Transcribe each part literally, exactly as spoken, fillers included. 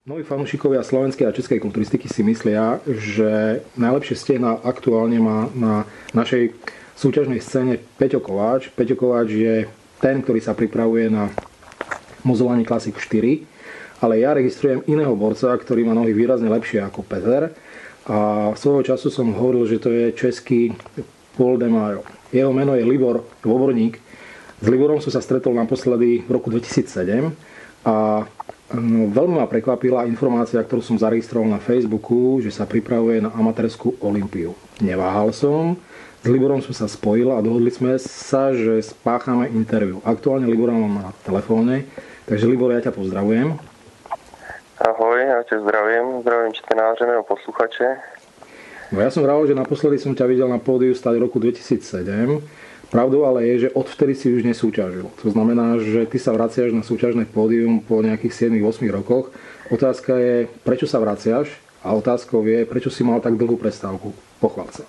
Mnohí fanúšikovia slovenskej a českej kulturistiky si myslia, že najlepšie stehná aktuálne má na našej súťažnej scéne Peťo Kováč. Peťo Kováč je ten, ktorý sa pripravuje na Mozolani Classic štyri, ale ja registrujem iného borca, ktorý má nohy výrazne lepšie ako Peter. A svojho času som hovoril, že to je český Paul de Mayo. Jeho meno je Libor Dôborník. S Liborom som sa stretol naposledy v roku dvetisícsedem a no, veľmi ma prekvapila informácia, ktorú som zaregistroval na Facebooku, že sa pripravuje na amatérskú olympiu. Neváhal som, s Liborom sme sa spojili a dohodli sme sa, že spáchame interview. Aktuálne Libora mám na telefóne, takže Libor, ja ťa pozdravujem. Ahoj, ja ťa zdravím, zdravím čtenáře nebo posluchače. No ja som vravil, že naposledy som ťa videl na pódiu stáť roku dvetisícsedem. Pravdou ale je, že odvtedy si už nesúťažil. To znamená, že ty sa vraciaš na súťažné pódium po nejakých sedem osem rokoch. Otázka je, prečo sa vraciaš? A otázkou je, prečo si mal tak dlhú prestávku? Pochvál sa.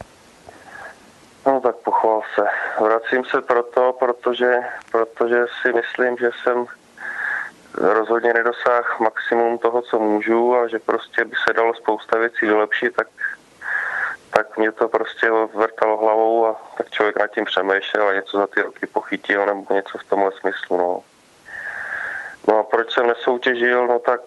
No tak pochvál se. Vracím se proto, protože, protože si myslím, že jsem rozhodně nedosáhl maximum toho, co můžu a že prostě by se dalo spousta věcí vylepšit, tak tak mě to prostě vrtalo hlavou a tak člověk nad tím přemýšlel a něco za ty roky pochytil nebo něco v tomhle smyslu. No, no a proč jsem nesoutěžil? No tak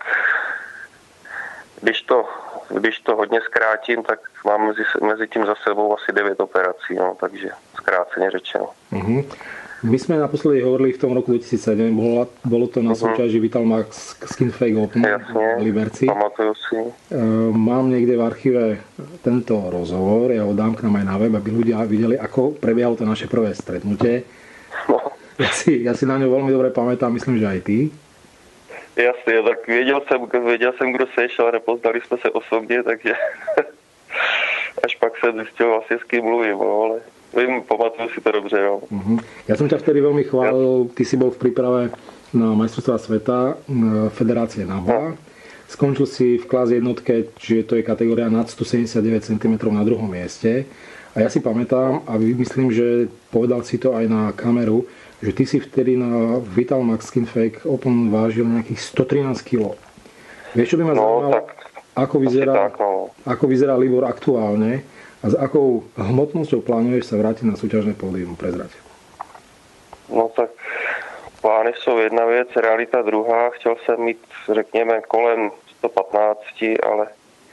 když to, když to hodně zkrátím, tak mám mezi, mezi tím za sebou asi devět operací, no, takže zkráceně řečeno. Mm-hmm. My sme naposledy hovorili v tom roku dvetisícsedem, bolo, bolo to na súťaži Vital Max Skin Fake Open v Liberci. Pamatuju si. Mám niekde v archíve tento rozhovor, ja ho dám k nám aj na web, aby ľudia videli, ako prebiehalo to naše prvé stretnutie. No. Ja, si, ja si na ňo veľmi dobre pamätám, myslím, že aj ty. Jasně, tak věděl jsem, věděl jsem, kdo seš, ale nepoznali jsme se osobně, takže až pak jsem zjistil vlastně, s kým mluvím, no, ale vím, pamatuju si to dobře, jo. Uh-huh. Ja som ťa vtedy veľmi chválil, ty si bol v príprave na majstrovstvá sveta Federácie NABA. Skončil si v klas jednotke, čiže to je kategória nad stosedemdesiatdeväť centimetrov na druhom mieste. A ja si pamätám a myslím, že povedal si to aj na kameru, že ty si vtedy na Vital Max Skin Fake Open vážil nejakých stotrinásť kilogramov. Vieš, čo by ma no, zaujímalo, tak, ako vyzerá, tak, no. ako vyzerá Libor aktuálne a s akou hmotnosťou plánuješ sa vrátiť na súťažné pódium? Prezrať. No tak plány jsou jedna věc, realita druhá. Chtěl jsem mít, řekněme, kolem sto patnáct, ale,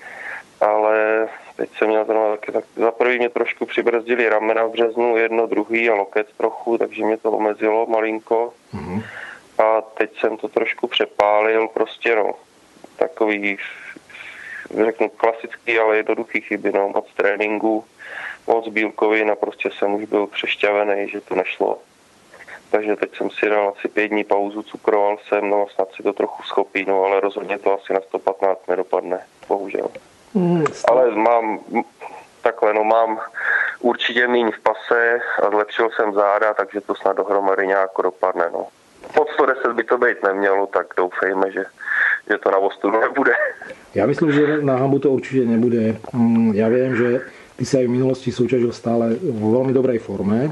ale teď jsem měl zrovna taky, tak za prvý mě trošku přibrzdili ramena v březnu, jedno, druhý a loket trochu, takže mě to omezilo malinko. Mm-hmm. A teď jsem to trošku přepálil, prostě no, takový, řeknu klasický, ale jednoduchý chyby, no, moc tréninku, moc bílkovin a prostě jsem už byl přešťavený, že to nešlo. Takže teď jsem si dal asi pět dní pauzu, cukroval jsem, no snad si to trochu schopí, no ale rozhodně to asi na sto patnáct nedopadne, bohužel. Mm, ale mám, takhle, no mám určitě míň v pase a zlepšil jsem záda, takže to snad dohromady nějak dopadne, no. Pod sto deset by to být nemělo, tak doufejme, že, že to na ostudu nebude. Ja myslím, že na hambu to určite nebude. Ja viem, že ty sa aj v minulosti súťažil stále vo veľmi dobrej forme.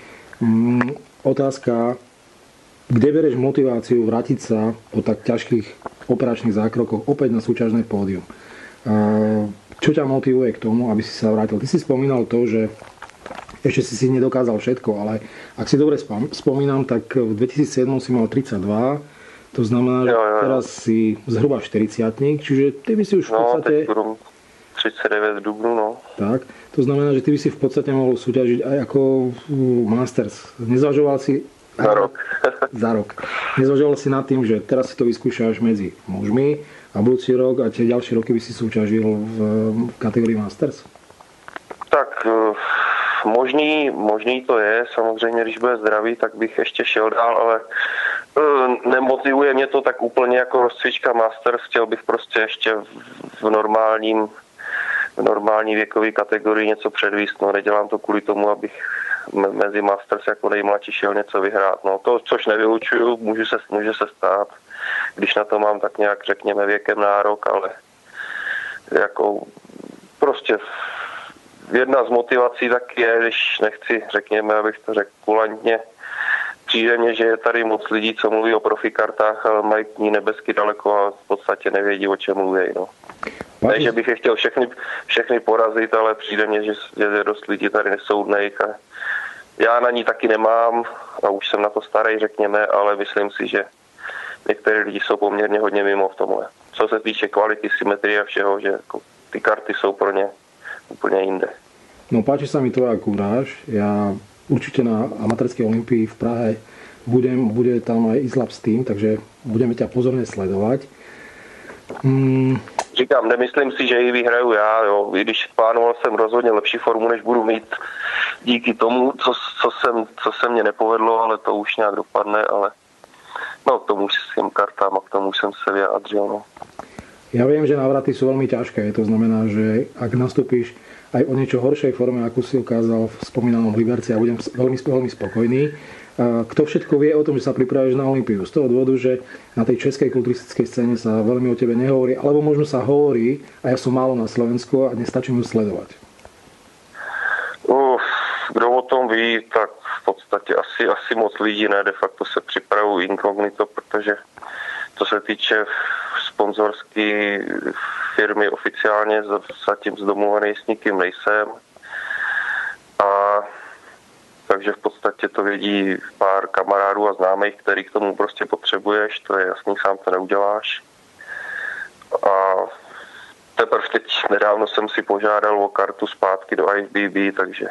Otázka, kde bereš motiváciu vrátiť sa po tak ťažkých operačných zákrokoch opäť na súťažné pódium? Čo ťa motivuje k tomu, aby si sa vrátil? Ty si spomínal to, že ešte si si nedokázal všetko, ale ak si dobre spomínam, tak v dvetisícsedem si mal tridsaťdva, to znamená, že jo, jo, jo. teraz si zhruba štyridsiatnik, čiže ty by si už v podstate... No, teď budú tridsaťdeväť v dubnu, no. Tak, to znamená, že ty by si v podstate mohol súťažiť aj ako Masters. Nezvažoval si... Za rok. Za rok. Nezvažoval si nad tým, že teraz si to vyskúšaš medzi mužmi a budúci rok a tie ďalšie roky by si súťažil v, v kategórii Masters? Tak možný, možný to je. Samozřejmě, když bude zdravý, tak bych ještě šel dál, ale nemotivuje mě to tak úplně jako rozcvička Masters. Chtěl bych prostě ještě v normálním v normální věkové kategorii něco předvíst. No, nedělám to kvůli tomu, abych mezi Masters jako nejmladší šel něco vyhrát. No, to, což nevylučuju, může se, může se stát, když na to mám tak nějak, řekněme, věkem nárok, ale jako prostě jedna z motivací tak je, když nechci, řekněme, abych to řekl kulantně, přijde mně, že je tady moc lidí, co mluví o profikartách, ale mají k ní nebesky daleko a v podstatě nevědí, o čem mluví. No. Ne, že bych je chtěl všechny, všechny porazit, ale přijde mně, že je dost lidí tady nesoudných. A já na ní taky nemám a už jsem na to starý, řekněme, ale myslím si, že některé lidi jsou poměrně hodně mimo v tomhle. Co se týče kvality, symetrie a všeho, že jako ty karty jsou pro ně úplně jinde. No páči sa mi tvoja kúráž. Ja určite na amatérskej olympii v Prahe budem, bude tam aj Islabs tým, takže budeme ťa pozorne sledovať. Mm. Říkám, nemyslím si, že ji vyhraju já, jo. I když plánoval jsem rozhodně lepší formu, než budu mít díky tomu, co, co, jsem, co se mně nepovedlo, ale to už nějak dopadne, ale no k tomu s tým kartám a k tomu jsem se vyjádřil, no. Ja viem, že návraty sú veľmi ťažké, to znamená, že ak nastúpiš aj o niečo horšej forme, ako si ukázal v spomínanom Liberci, a budem veľmi, veľmi spokojný. Kto všetko vie o tom, že sa pripravuješ na Olympiu? Z toho dôvodu, že na tej českej kulturistickej scéne sa veľmi o tebe nehovorí, alebo možno sa hovorí, a ja som málo na Slovensku a nestačím ju sledovať. Uf, kdo o tom ví, tak v podstatě asi, asi moc lidí ne, de facto se připravují inkognito, protože co se týče sponzorské firmy oficiálně zatím zdomluvený s nikým nejsem. A takže v podstatě to vědí pár kamarádů a známých, který k tomu prostě potřebuješ, to je jasný, sám to neuděláš. A teprve teď nedávno jsem si požádal o kartu zpátky do I F B B, takže,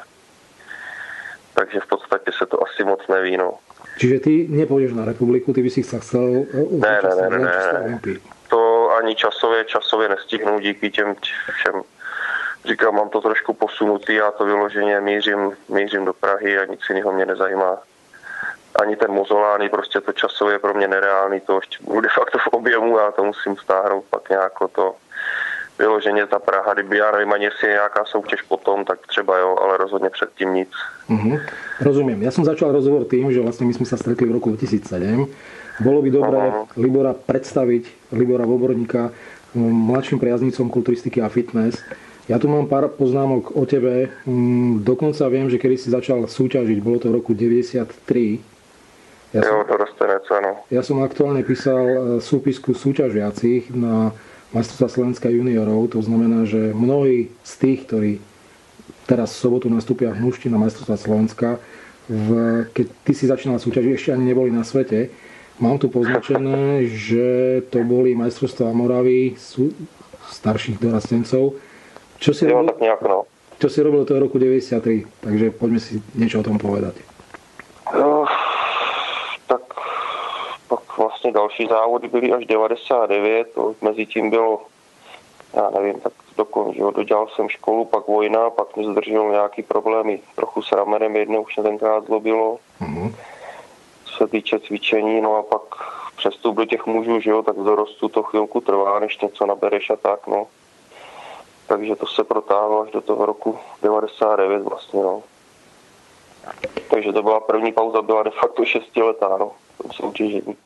takže v podstatě se to asi moc neví, no. Čiže ty nepůjdeš na republiku, ty by si sa chcel... Ne, ne, ne, ne, ne, ne. To ani časově, časově nestihnu díky těm všem. Říkám, mám to trošku posunutý, já to vyloženě mířím, mířím do Prahy a nic jiného mě nezajímá. Ani ten Mozolány, prostě to časově pro mě nereálný, to ještě budu de facto v objemu, já to musím stáhnout pak nějako to vyloženě ta Praha, kdyby já nevím, ani jestli je nějaká soutěž potom, tak třeba jo, ale rozhodně předtím nic. Uh-huh. Rozumiem. Ja som začal rozhovor tým, že vlastne my sme sa stretli v roku dvetisícsedem. Bolo by dobré uh-huh. Libora predstaviť, Libora Voborníka, mladším priaznicom kulturistiky a fitness. Ja tu mám pár poznámok o tebe. Dokonca viem, že kedy si začal súťažiť, bolo to v roku deväťdesiattri. Ja jo, som, to dostanec, áno. Ja som aktuálne písal súpisku súťažiacich na majstrovstvá Slovenska juniorov. To znamená, že mnohí z tých, ktorí teraz v sobotu nastúpia v mužti na majstrovstvá Slovenska, v, keď ty si začínal súťažiť, ešte ani neboli na svete. Mám tu poznačené, že to boli majstrovstvá Moravy sú, starších dorastencov. Čo si, jo, robil, tak nejak, no. čo si robil toho roku deväťdesiattri? Takže poďme si niečo o tom povedať. Uh, tak pak vlastně další závody byly až devadesát devět, to mezi tím bylo, já nevím, tak dokončil, dodělal jsem školu, pak vojna, pak mě zdržel nějaký problémy trochu s ramenem, jednou už mě tenkrát zlobilo. Uh-huh. Co se týče cvičení, no a pak přestup do těch mužů, že jo, tak v dorostu to chvilku trvá, než něco nabereš a tak, no. Takže to se protáhlo až do toho roku devadesát devět vlastně, no. Takže to byla první pauza, byla de facto šestiletá, no, v tom soutěžení.